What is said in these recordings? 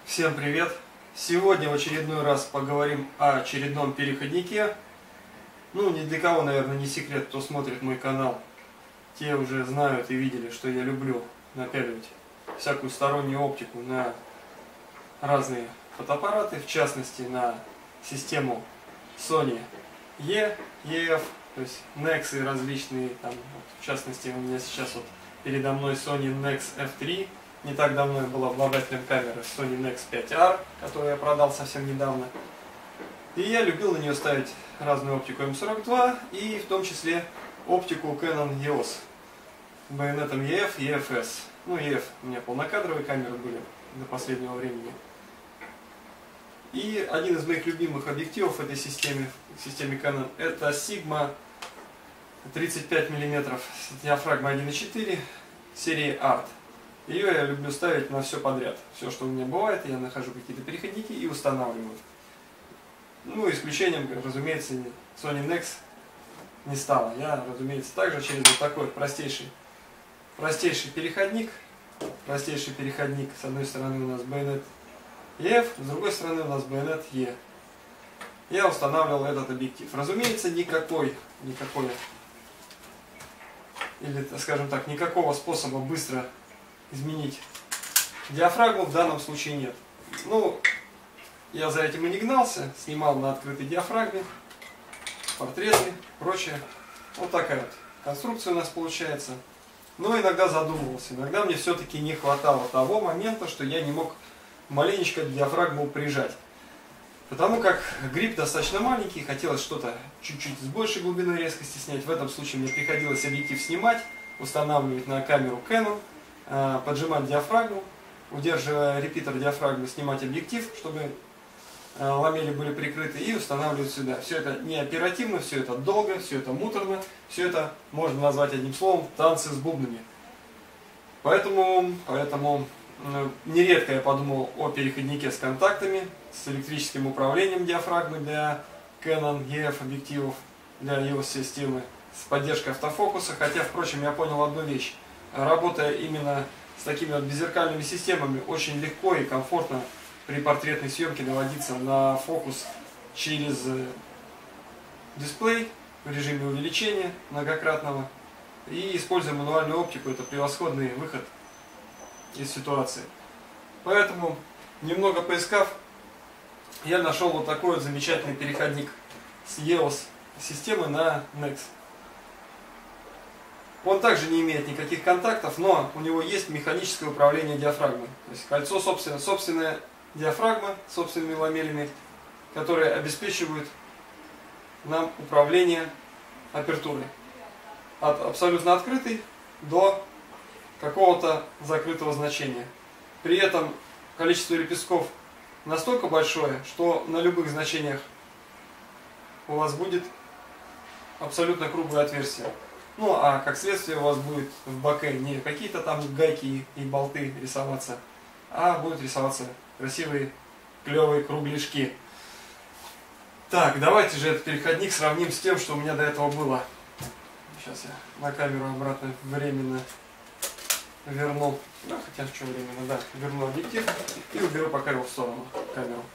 Всем привет! Сегодня в очередной раз поговорим о очередном переходнике. Ну, ни для кого, наверное, не секрет, кто смотрит мой канал. Те уже знают и видели, что я люблю напяливать всякую стороннюю оптику на разные фотоаппараты, в частности на систему Sony E, EF, то есть Nex различные, там, вот, в частности у меня сейчас вот передо мной Sony Nex F3. Не так давно я был обладателем камеры Sony Nex 5R, которую я продал совсем недавно. И я любил на нее ставить разную оптику М42 и в том числе оптику Canon EOS байонетом EF и EFS. Ну, EF у меня полнокадровые камеры были до последнего времени. И один из моих любимых объективов в этой системе Canon, это Sigma 35 мм с диафрагмой 1.4 серии Art. Ее я люблю ставить на все подряд. Все, что у меня бывает, я нахожу какие-то переходники и устанавливаю. Ну, исключением, разумеется, Sony Nex не стало. Я, разумеется, также через вот такой простейший переходник. Простейший переходник. С одной стороны у нас байонет EF, с другой стороны у нас байонет E. Я устанавливал этот объектив. Разумеется, никакого способа быстро изменить диафрагму в данном случае нет. Ну, я за этим и не гнался, снимал на открытой диафрагме, портреты, прочее. Вот такая вот конструкция у нас получается. Но иногда задумывался, иногда мне все-таки не хватало того момента, что я не мог маленечко диафрагму прижать. Потому как гриб достаточно маленький, хотелось что-то чуть-чуть с большей глубиной резкости снять. В этом случае мне приходилось объектив снимать, устанавливать на камеру Canon, поджимать диафрагму, удерживая репитер диафрагмы, снимать объектив, чтобы ламели были прикрыты, и устанавливать сюда. Все это не оперативно, все это долго, все это муторно, все это можно назвать одним словом танцы с бубнами. Поэтому нередко я подумал о переходнике с контактами, с электрическим управлением диафрагмы для Canon EF объективов, для EOS системы, с поддержкой автофокуса, хотя, впрочем, я понял одну вещь. Работая именно с такими вот беззеркальными системами, очень легко и комфортно при портретной съемке наводиться на фокус через дисплей в режиме увеличения многократного. И используя мануальную оптику, это превосходный выход из ситуации. Поэтому, немного поискав, я нашел вот такой вот замечательный переходник с EOS системы на Nex. Он также не имеет никаких контактов, но у него есть механическое управление диафрагмой. То есть кольцо собственная диафрагма с собственными ламелями, которые обеспечивают нам управление апертурой. От абсолютно открытой до какого-то закрытого значения. При этом количество лепестков настолько большое, что на любых значениях у вас будет абсолютно круглое отверстие. Ну, а как следствие у вас будет в боке не какие-то там гайки и болты рисоваться, а будут рисоваться красивые, клевые кругляшки. Так, давайте же этот переходник сравним с тем, что у меня до этого было. Сейчас я на камеру обратно временно верну. Да, хотя что временно, да, верну объектив и уберу пока его в сторону, камеру.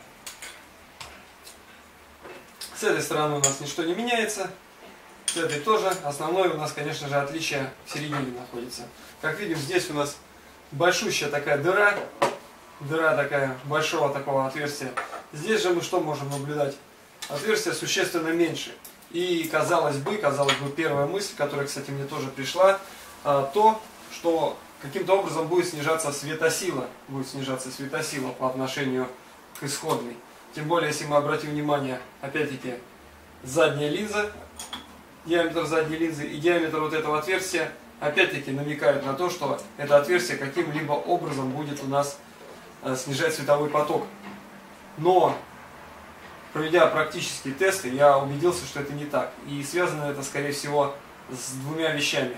С этой стороны у нас ничто не меняется. С этой тоже. Основное у нас, конечно же, отличие в середине находится. Как видим, здесь у нас большущая такая дыра такая, большого такого отверстия. Здесь же мы что можем наблюдать? Отверстие существенно меньше. И казалось бы, первая мысль, которая, кстати, мне тоже пришла, то, что каким-то образом будет снижаться светосила по отношению к исходной. Тем более, если мы обратим внимание, опять-таки, задняя линза, диаметр задней линзы и диаметр вот этого отверстия опять-таки намекают на то, что это отверстие каким-либо образом будет у нас снижать световой поток. Но, проведя практические тесты, я убедился, что это не так. И связано это, скорее всего, с двумя вещами.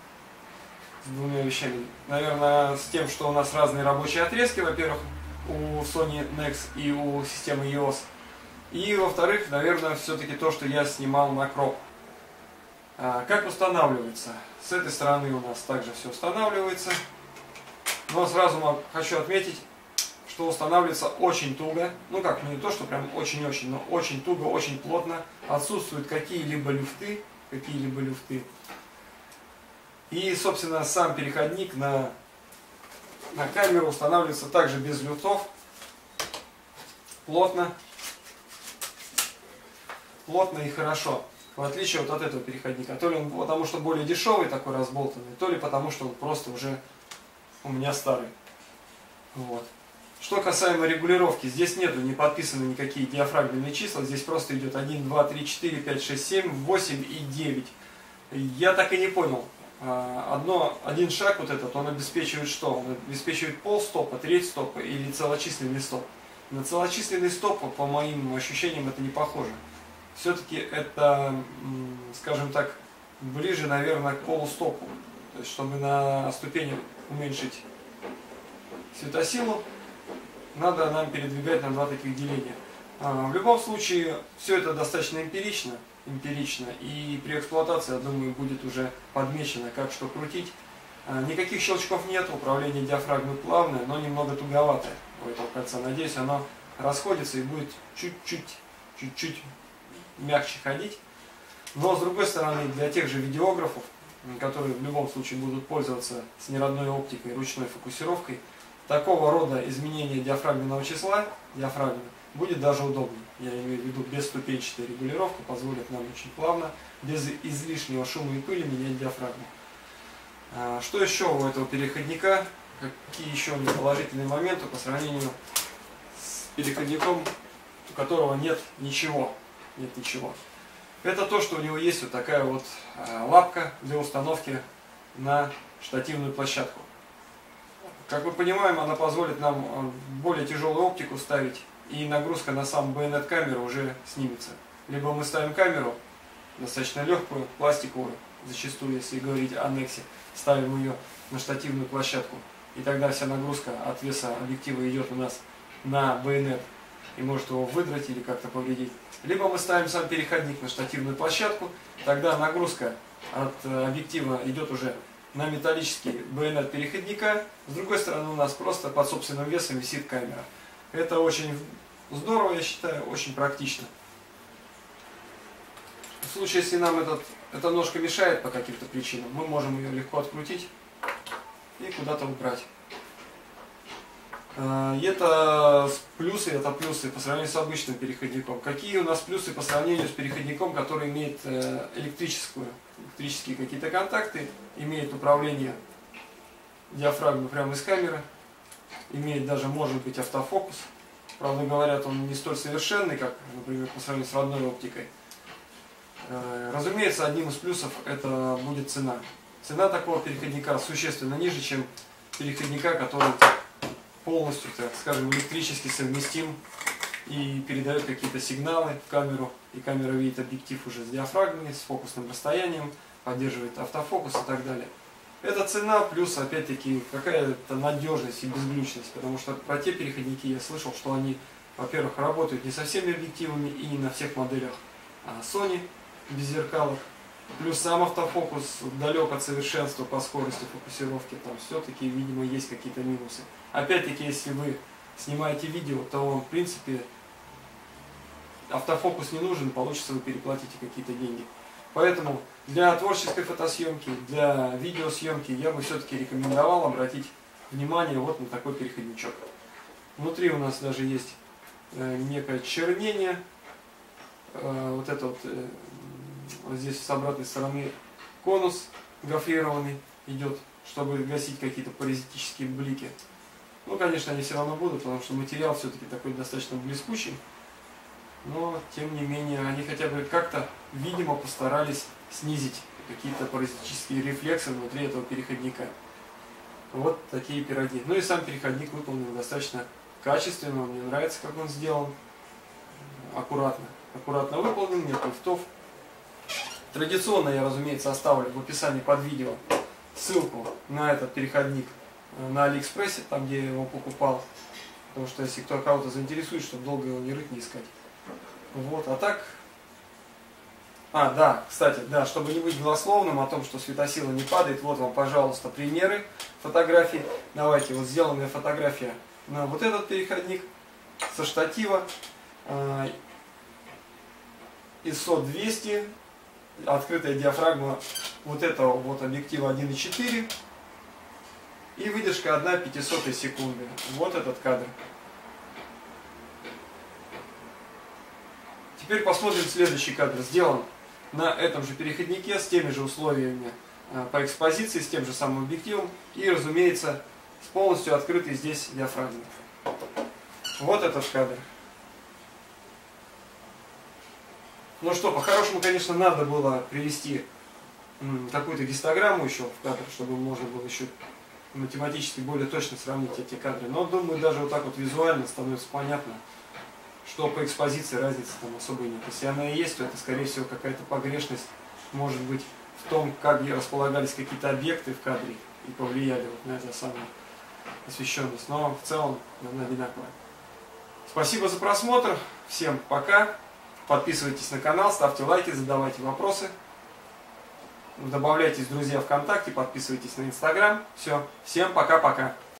Наверное, с тем, что у нас разные рабочие отрезки, во-первых, у Sony Nex и у системы EOS. И, во-вторых, наверное, все-таки то, что я снимал на кроп. Как устанавливается? С этой стороны у нас также все устанавливается. Но сразу хочу отметить, что что устанавливается очень туго. Ну как, не то, что прям очень-очень, но очень туго, очень плотно. Отсутствуют какие-либо люфты. И, собственно, сам переходник на камеру устанавливается также без люфтов. Плотно и хорошо. В отличие вот от этого переходника. То ли он потому что более дешевый такой разболтанный, то ли потому что он просто уже у меня старый. Вот. Что касаемо регулировки, здесь нету не подписаны никакие диафрагменные числа, здесь просто идет 1, 2, 3, 4, 5, 6, 7, 8 и 9. Я так и не понял. Один шаг вот этот, он обеспечивает что? Он обеспечивает полстопа, треть стопа или целочисленный стоп. На целочисленный стоп, по моим ощущениям, это не похоже. Все-таки это, скажем так, ближе, наверное, к полустопу. То есть, чтобы на ступени уменьшить светосилу, надо нам передвигать на два таких деления. В любом случае, все это достаточно эмпирично, и при эксплуатации, я думаю, будет уже подмечено, как что крутить. Никаких щелчков нет, управление диафрагмой плавное, но немного туговатое у этого кольца. Надеюсь, оно расходится и будет чуть-чуть мягче ходить. Но, с другой стороны, для тех же видеографов, которые в любом случае будут пользоваться с неродной оптикой, ручной фокусировкой, такого рода изменение диафрагменного числа, будет даже удобно. Я имею в виду бесступенчатая регулировка позволит нам очень плавно, без излишнего шума и пыли менять диафрагму. Что еще у этого переходника? Какие еще положительные моменты по сравнению с переходником, у которого нет ничего? Это то, что у него есть вот такая вот лапка для установки на штативную площадку. Как мы понимаем, она позволит нам более тяжелую оптику ставить, и нагрузка на сам байонет камеры уже снимется. Либо мы ставим камеру достаточно легкую, пластиковую, зачастую, если говорить о Нексе, ставим ее на штативную площадку, и тогда вся нагрузка от веса объектива идет у нас на байонет и может его выдрать или как-то повредить. Либо мы ставим сам переходник на штативную площадку, тогда нагрузка от объектива идет уже на металлический байонет переходника. С другой стороны, у нас просто под собственным весом висит камера. Это очень здорово, я считаю, очень практично. В случае, если нам эта ножка мешает по каким-то причинам, мы можем ее легко открутить и куда-то убрать. Это плюсы по сравнению с обычным переходником. Какие у нас плюсы по сравнению с переходником, который имеет электрические какие-то контакты, имеет управление диафрагмой прямо из камеры, имеет даже, может быть, автофокус. Правда, говорят, он не столь совершенный, как, например, по сравнению с родной оптикой. Разумеется, одним из плюсов это будет цена. Цена такого переходника существенно ниже, чем переходника, который полностью, так скажем, электрически совместим и передает какие-то сигналы в камеру, и камера видит объектив уже с диафрагмой, с фокусным расстоянием, поддерживает автофокус и так далее. Это цена, плюс, опять-таки, какая-то надежность и безглючность, потому что про те переходники я слышал, что они, во-первых, работают не со всеми объективами и не на всех моделях Sony без зеркалок, плюс сам автофокус далек от совершенства по скорости фокусировки, там все-таки, видимо, есть какие-то минусы. Опять-таки, если вы снимаете видео, то вам, в принципе, автофокус не нужен, получится, вы переплатите какие-то деньги. Поэтому для творческой фотосъемки, для видеосъемки я бы все-таки рекомендовал обратить внимание вот на такой переходничок. Внутри у нас даже есть некое чернение. Вот это вот здесь с обратной стороны конус гофрированный идет, чтобы гасить какие-то паразитические блики. Ну, конечно, они все равно будут, потому что материал все-таки такой достаточно блескучий. Но, тем не менее, они хотя бы как-то, видимо, постарались снизить какие-то паразитические рефлексы внутри этого переходника. Вот такие пироги. Ну и сам переходник выполнен достаточно качественно, мне нравится, как он сделан. Аккуратно. Аккуратно выполнен, нет лифтов. Традиционно я, разумеется, оставлю в описании под видео ссылку на этот переходник на Алиэкспрессе, там, где я его покупал. Потому что если кого-то заинтересует, чтобы долго его не рыть, не искать. Вот, а так... да, кстати, да, чтобы не быть голословным о том, что светосила не падает, вот вам, пожалуйста, примеры фотографий. Давайте, вот сделанная фотография на вот этот переходник со штатива ISO 200, открытая диафрагма вот этого вот объектива 1.4 и выдержка 1/500 секунды. Вот этот кадр. Теперь посмотрим следующий кадр. Сделан на этом же переходнике с теми же условиями по экспозиции, с тем же самым объективом и, разумеется, с полностью открытой здесь диафрагмой. Вот этот кадр. Ну что, по-хорошему, конечно, надо было привести какую-то гистограмму еще в кадр, чтобы можно было еще математически более точно сравнить эти кадры. Но, думаю, даже вот так вот визуально становится понятно, что по экспозиции разницы там особой нет. Если она и есть, то это, скорее всего, какая-то погрешность может быть в том, как располагались какие-то объекты в кадре и повлияли вот на эту самую освещенность. Но в целом она одинаковая. Спасибо за просмотр. Всем пока. Подписывайтесь на канал, ставьте лайки, задавайте вопросы. Добавляйтесь в друзья ВКонтакте, подписывайтесь на Инстаграм. Все. Всем пока-пока.